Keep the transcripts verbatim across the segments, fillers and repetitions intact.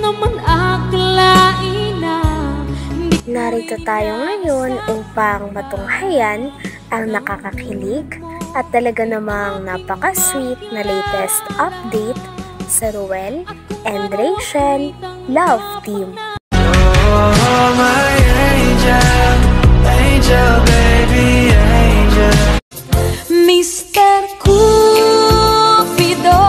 naman akalain na. Narito tayo ngayon upang matunghayan ang nakakakilig at talaga namang napaka-sweet na latest update sa Ruel and Rachel Love Team. Oh, my angel, angel, baby, angel. Mister Cupido,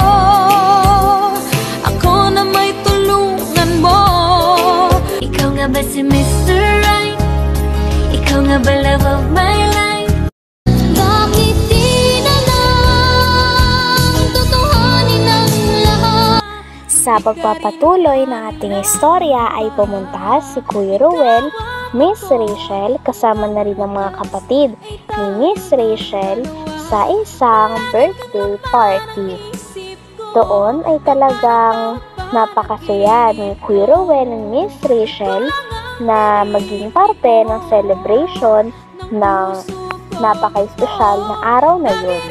ako na may tulungan mo. Ikaw nga ba si Mister Right? Ikaw nga ba love of my life? Bakit di na lang tutuhanin ang lahat? Sa pagpapatuloy ng ating istorya ay pumunta si Kuya Ruel, Miss Rachel, kasama na rin ang mga kapatid ni Miss Rachel sa isang birthday party. Doon ay talagang napakasaya ni Kuya Ruel and Miss Rachel na maging parte ng celebration ng napaka-espesyal na araw na yun.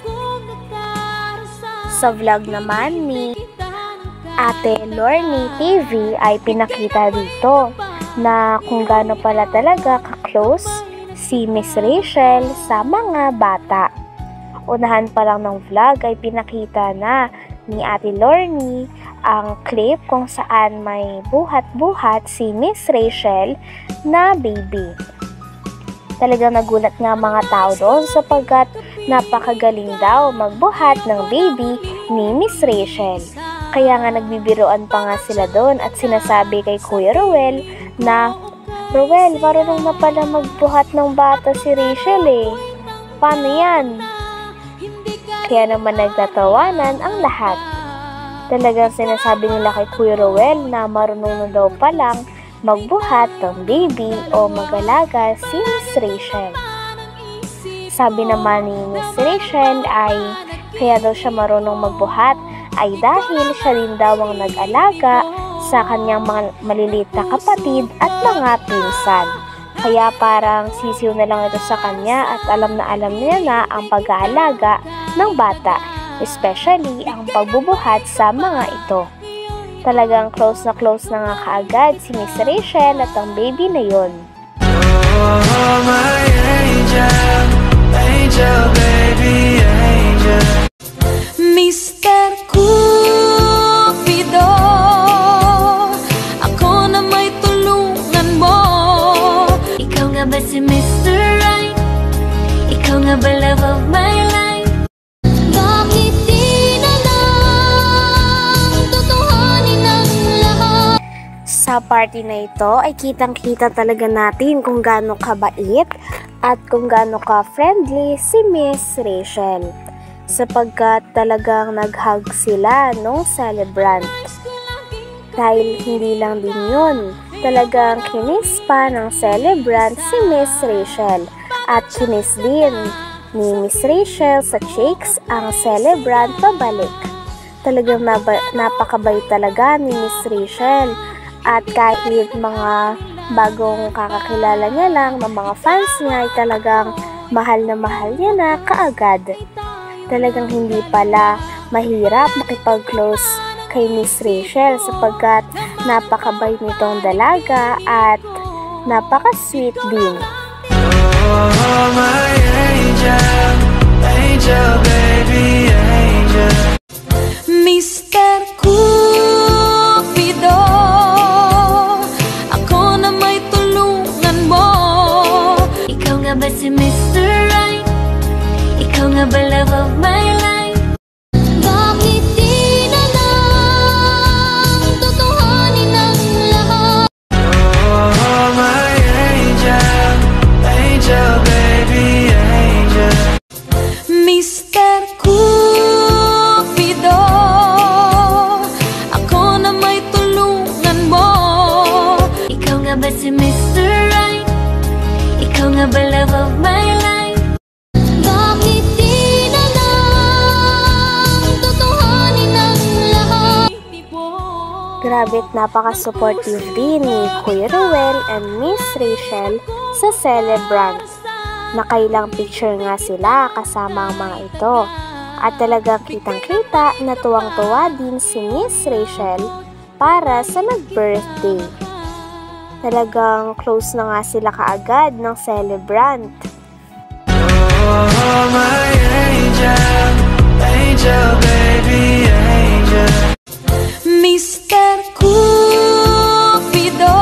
Sa vlog naman ni Ate Lorny T V ay pinakita dito na kung gaano pala talaga ka-close si Miss Rachel sa mga bata. Unahan pa lang ng vlog ay pinakita na ni Ate Lorny ang clip kung saan may buhat-buhat si Miss Rachel na baby. Talagang nagulat nga mga tao doon sapagkat napakagaling daw magbuhat ng baby ni Miss Rachel. Kaya nga nagbibiroan pa nga sila doon at sinasabi kay Kuya Ruel na, Ruel, marunong na pala magbuhat ng bata si Rachel eh. Paano yan? Kaya naman nagtatawanan ang lahat. Talagang sinasabi nila kay Kuya Ruel na marunong na daw palang magbuhat ng baby o mag-alaga si Miss Rachel. Sabi naman ni Miss Rachel ay kaya daw siya marunong magbuhat ay dahil siya rin daw ang nag-alaga sa kanyang mga maliliit na kapatid at mga pinsan. Kaya parang sisiw na lang ito sa kanya at alam na alam niya na ang pag-aalaga ng bata, especially ang pagbubuhat sa mga ito. Talagang close na close na nga kaagad si Miss Rachel at ang baby na yon. Oh, my angel, angel, baby, angel. Mister Cupido, ako na may tulungan mo. Ikaw nga ba si Mister Right? Ikaw nga ba love of my life? Bakit di na lang tutuhanin ang lahat? Sa party na ito ay kitang-kita talaga natin kung gaano kabait at kung gaano ka-friendly si Miss Rachel. Sapagkat talagang nag-hug sila nung celebrant. Dahil hindi lang din yun, talagang kinis pa ng celebrant si Miss Rachel at kinis din ni Miss Rachel sa cheeks ang celebrant pabalik. Talagang napakabait talaga ni Miss Rachel at kahit mga bagong kakakilala niya lang ng mga fans niya ay talagang mahal na mahal niya na kaagad. Talagang hindi pala mahirap makipag-close kay Miss Rachel sapagkat napakabait nitong dalaga at napaka-sweet din. Oh, my angel, angel, baby, angel. Mister Cupido, ako na may tulungan mo. Ikaw nga ba si Mister Right? Ikaw nga ba love of my life? Bakit di na lang tutuhanin ang lahat? Oh, my angel, angel, baby, angel. Mister Cupido, ako na may tulungan mo. Ikaw nga ba si Mister Right? Ikaw nga ba love of my life? Bakit di na lang tutuhanin ang lahat? Grabe at napaka-supportive din ni Kuya Ruel and Miss Rachel sa celebrant. Nakailang picture nga sila kasama ang mga ito. At talagang kitang-kita na tuwang-tuwa din si Miss Rachel para sa nag-birthday. Talagang close na nga sila kaagad ng celebrant. Oh, my angel, angel, baby, angel. Mister Cupido,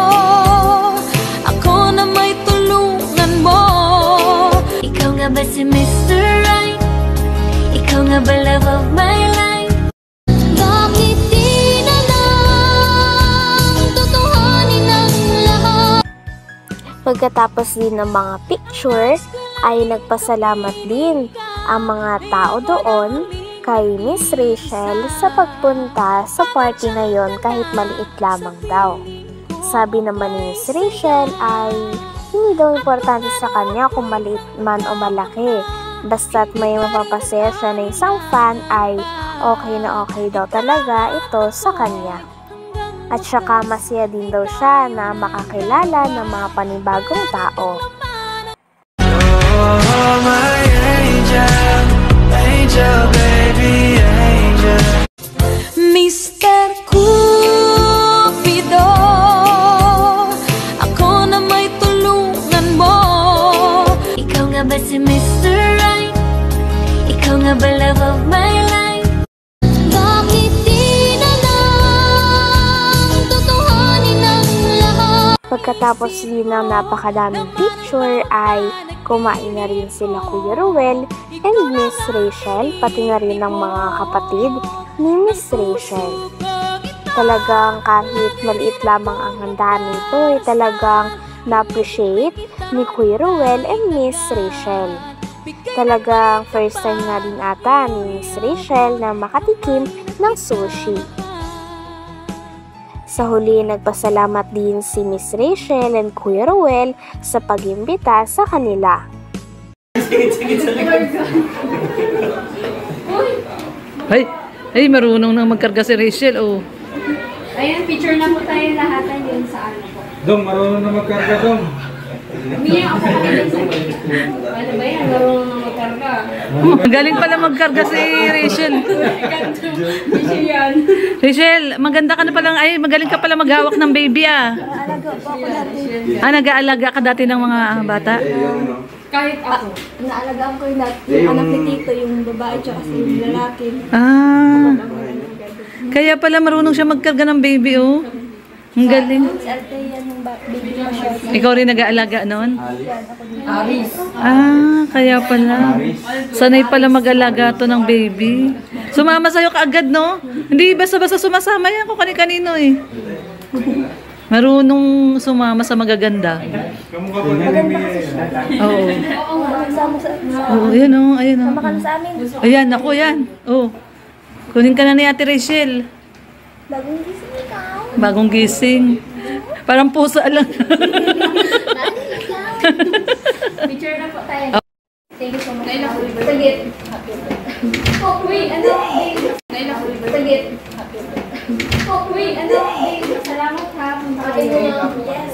ako na may tulungan mo. Ikaw nga ba si Mister Right? Ikaw nga ba love of my life? Bakit di na lang tutuhanin ang lahat? Pagkatapos din ng mga picture, ay nagpasalamat din ang mga tao doon kay Miss Rachel sa pagpunta sa party na yon kahit maliit lamang daw. Sabi naman ni Miss Rachel ay hindi daw importante sa kanya kung maliit man o malaki. Basta't may mapapasaya siya na isang fan ay okay na okay daw talaga ito sa kanya. At saka masaya din daw siya na makakilala ng mga panibagong tao. Oh, my angel, angel, baby, angel. Mister Cupido, ako na may tulungan mo. Ikaw nga ba si Mister Right? Ikaw nga ba love of my life? Bakit di na lang tutuhanin ang lahat? Pagkatapos din ng napakadaming picture ay kumain na rin sila Kuya Ruel and Miss Rachel, pati na rin ng mga kapatid ni Miss Rachel. Talagang kahit maliit lamang ang handa nito ay talagang na-appreciate ni Kuya Ruel and Miss Rachel. Talagang first time nga din ata ni Miss Rachel na makatikim ng sushi. Sa huli, nagpasalamat din si Miss Rachel and Kuya Ruel sa pag-imbita sa kanila. Ay, ay marunong nang magkarga si Rachel, oh. Ayan, picture na po tayo lahat yun sa ano po. Dong, marunong na magkarga, Dong. Umiyak ako kanina sa ano ba yan? Marunong na magkarga. Galing pala magkarga si Rachel. Picture yan. Rachel, maganda ka na palang, ay magaling ka pala maghawak ng baby, ah. Ah, nag-aalaga ka dati ng mga ah, bata? Kahit ako. Naalagaan ko yung, yung anak ni Tito, yung babae tsaka yung lalaki. Ah, kaya pala marunong siya magkarga ng baby, oh. Ang galing. Si Althea yung ba- baby ko siya. Ikaw rin nag-aalaga noon? Aris. Ah, kaya pala. Sanay pala mag-alaga to ng baby. Sumama sa'yo kaagad, no? Hindi basta-basta sumasama yan kung kani-kanino, eh. Marunong sumama sa magaganda. Kamukha pa na ni Oo. Oo nga, sama sa Oo, ayan, oh. Ayan, oh. sama ka na sa amin. Ayan, ako yan. Oh. Kunin ka na ni Ate Rachel. Bagong gising ikaw. Bagong gising. Parang pusa lang. Picture na po tayo. Thank you so much. Naila ko libre. Sagit. Oh, wait, ano? Naila ko libre. Sagit. Oh, wait, ano? Salamat ha. Punta ka kayo. Yes.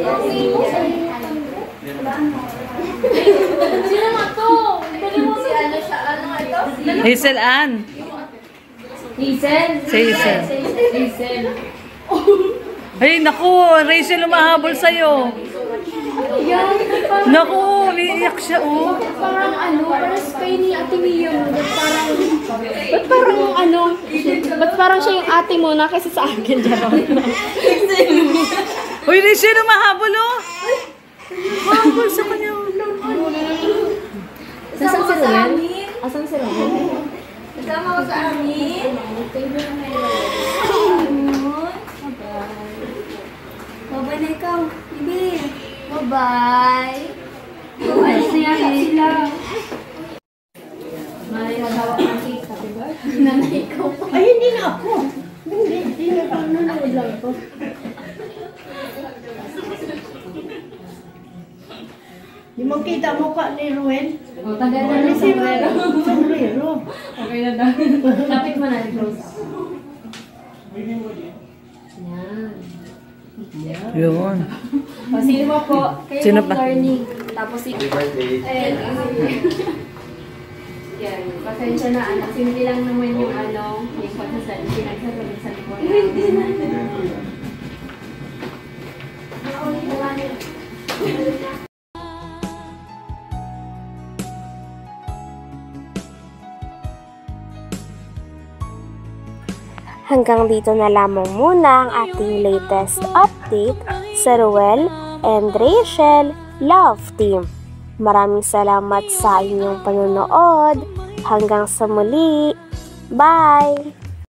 Sino nga to? Dali mo si ano siya. Ano nga ito? Hazel Ann. Hazel? Si Hazel. Hazel. Ay, naku. Rachel, umahabol sa'yo. Yan. Parang, Naku, umiiyak siya, oh. parang ano, parang spy ni Ate Mia mo. Ba't parang, ba't parang ano, ba't parang siya yung ate mo na kaysa sa akin, Jaron? Uy, Rachel, umahabol, oh. Umahabol sa kanya, oh. Nasaan si Ruel? Asan si Ruel? Kasama ko sa amin. Bye-bye na ikaw. Bibi. Bye-bye. Alis na yata sila. May hawak ng cake, sabi ba? Nanay ko. Ay, hindi na ako. Hindi, hindi na ako. Nanonood lang ako. Di mo kita mukha ni Ruel. O, tagal na rin si Ruel. Sombrero. Okay na daw. Lapit mo na, close up. Yan. Yun. O, sino mo po? Kayo Sino po, pa? learning. Tapos si... Happy birthday. Ayan. Yan. Pasensya na anak. Simple lang naman yung ano, yung pagsasabi, pinagsasabi sa likod. Hanggang dito na lamang muna ang ating latest update sa Ruel and Rachel Love Team. Maraming salamat sa inyong panonood. Hanggang sa muli. Bye!